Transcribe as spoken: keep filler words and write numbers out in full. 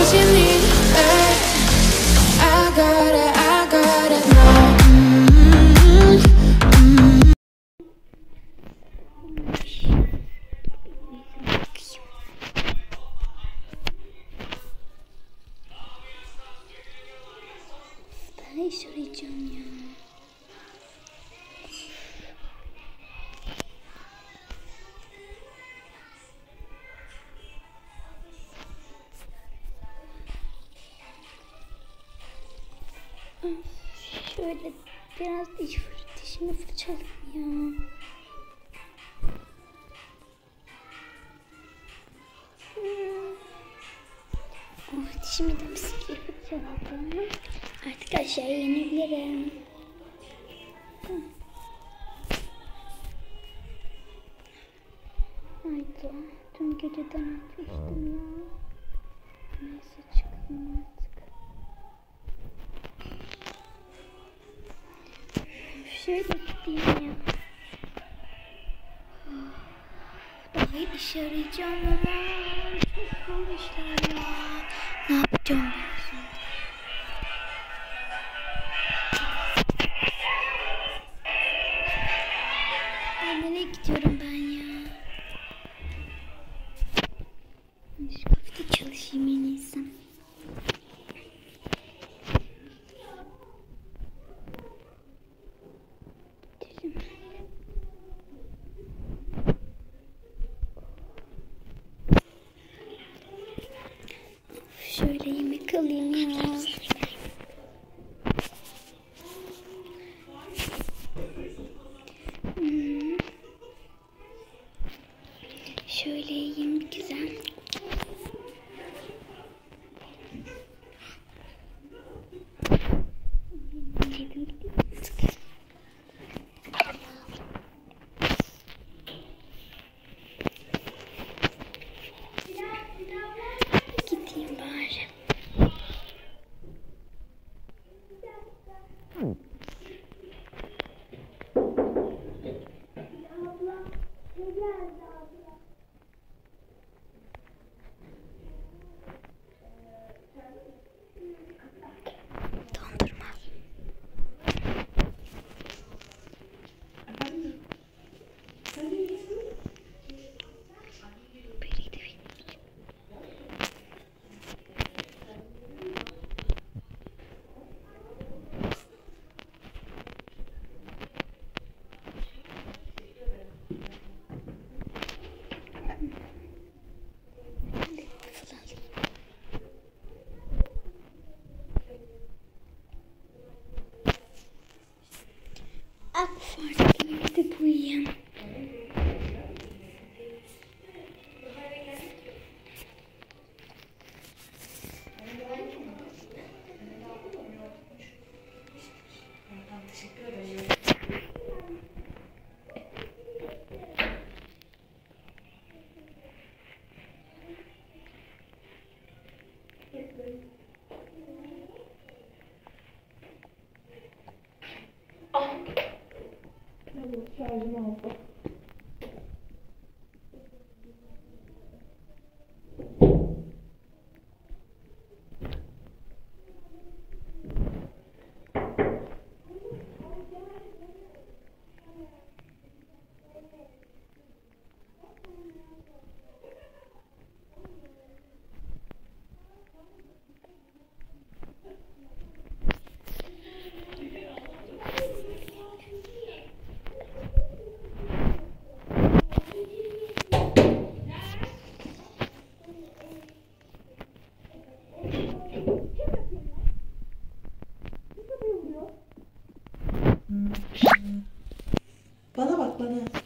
what you need. Hey, I got it, I got it now. Mm-hmm. Mm-hmm. Ben iş arayacağım ya. Şöyle biraz diş fır, dişimi fırçalayayım ya. Hmm. Oh, dişimi de bisiklet fırçaladım. Artık aşağıya inebilirim. Hmm. Haydi. Dün geceden atmıştım ya. Neyse çıkalım artık. Şöyle gideyim ya. Daha iyi iş arayacağım ama çok zor işler ya. Ne yapacağım ben şimdi? Ay, nereye gidiyorum ben ya? Şu kafede çalışayım en iyisi. Şöyle yemek alayım ya. Hmm. Şöyle yiyeyim güzel. Gideyim bari. Dondurma. Af artık evde uyuyayım. Şarjım oldu. Bana bak bana.